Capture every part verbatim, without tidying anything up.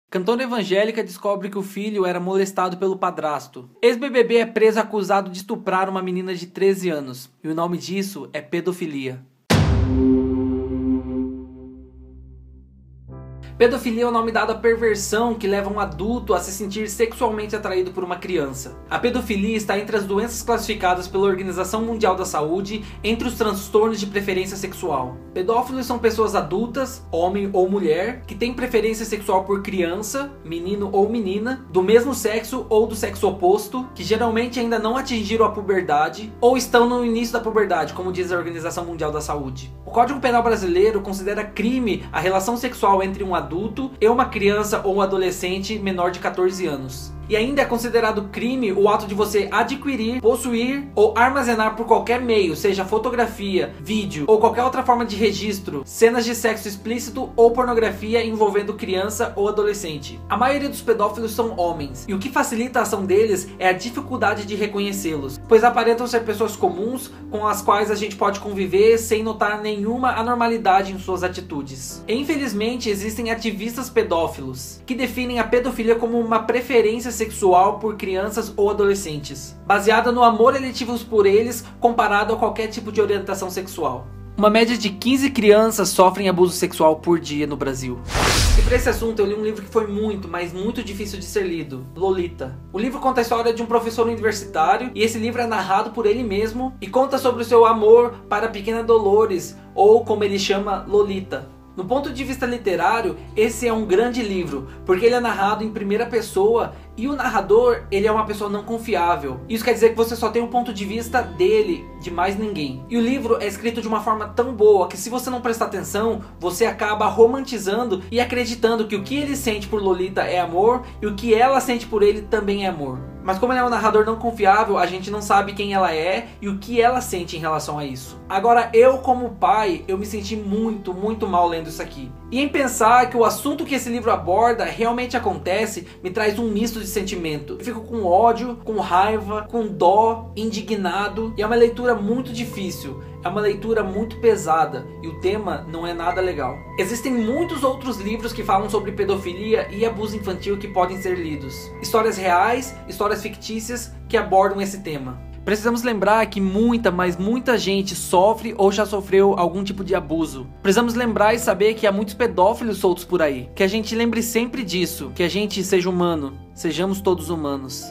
Cantora evangélica descobre que o filho era molestado pelo padrasto. Ex-B B B é preso acusado de estuprar uma menina de treze anos. E o nome disso é pedofilia. Pedofilia é o nome dado à perversão que leva um adulto a se sentir sexualmente atraído por uma criança. A pedofilia está entre as doenças classificadas pela Organização Mundial da Saúde entre os transtornos de preferência sexual. Pedófilos são pessoas adultas, homem ou mulher, que têm preferência sexual por criança, menino ou menina, do mesmo sexo ou do sexo oposto, que geralmente ainda não atingiram a puberdade ou estão no início da puberdade, como diz a Organização Mundial da Saúde. O Código Penal brasileiro considera crime a relação sexual entre um adulto adulto e uma criança ou um adolescente menor de quatorze anos. E ainda é considerado crime o ato de você adquirir, possuir ou armazenar por qualquer meio, seja fotografia, vídeo ou qualquer outra forma de registro, cenas de sexo explícito ou pornografia envolvendo criança ou adolescente. A maioria dos pedófilos são homens, e o que facilita a ação deles é a dificuldade de reconhecê-los, pois aparentam ser pessoas comuns com as quais a gente pode conviver sem notar nenhuma anormalidade em suas atitudes. E, infelizmente, existem ativistas pedófilos, que definem a pedofilia como uma preferência sexual por crianças ou adolescentes, baseada no amor eletivo por eles comparado a qualquer tipo de orientação sexual. Uma média de quinze crianças sofrem abuso sexual por dia no Brasil. E para esse assunto eu li um livro que foi muito, mas muito difícil de ser lido, Lolita. O livro conta a história de um professor universitário e esse livro é narrado por ele mesmo e conta sobre o seu amor para a pequena Dolores, ou como ele chama, Lolita. No ponto de vista literário, esse é um grande livro, porque ele é narrado em primeira pessoa e o narrador, ele é uma pessoa não confiável. Isso quer dizer que você só tem um ponto de vista dele, de mais ninguém. E o livro é escrito de uma forma tão boa que se você não prestar atenção, você acaba romantizando e acreditando que o que ele sente por Lolita é amor e o que ela sente por ele também é amor. Mas como ele é um narrador não confiável, a gente não sabe quem ela é e o que ela sente em relação a isso. Agora, eu como pai, eu me senti muito, muito mal lendo isso aqui. E em pensar que o assunto que esse livro aborda realmente acontece, me traz um misto de sentimento. Eu fico com ódio, com raiva, com dó, indignado. E é uma leitura muito difícil. É uma leitura muito pesada e o tema não é nada legal. Existem muitos outros livros que falam sobre pedofilia e abuso infantil que podem ser lidos. Histórias reais, histórias fictícias que abordam esse tema. Precisamos lembrar que muita, mas muita gente sofre ou já sofreu algum tipo de abuso. Precisamos lembrar e saber que há muitos pedófilos soltos por aí. Que a gente lembre sempre disso, que a gente seja humano, sejamos todos humanos.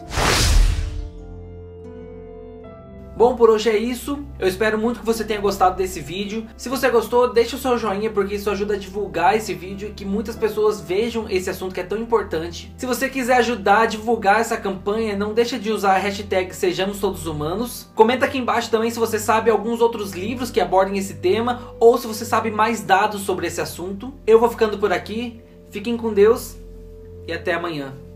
Bom, por hoje é isso. Eu espero muito que você tenha gostado desse vídeo. Se você gostou, deixa o seu joinha, porque isso ajuda a divulgar esse vídeo e que muitas pessoas vejam esse assunto que é tão importante. Se você quiser ajudar a divulgar essa campanha, não deixa de usar a hashtag Sejamos Todos Humanos. Comenta aqui embaixo também se você sabe alguns outros livros que abordem esse tema ou se você sabe mais dados sobre esse assunto. Eu vou ficando por aqui. Fiquem com Deus e até amanhã.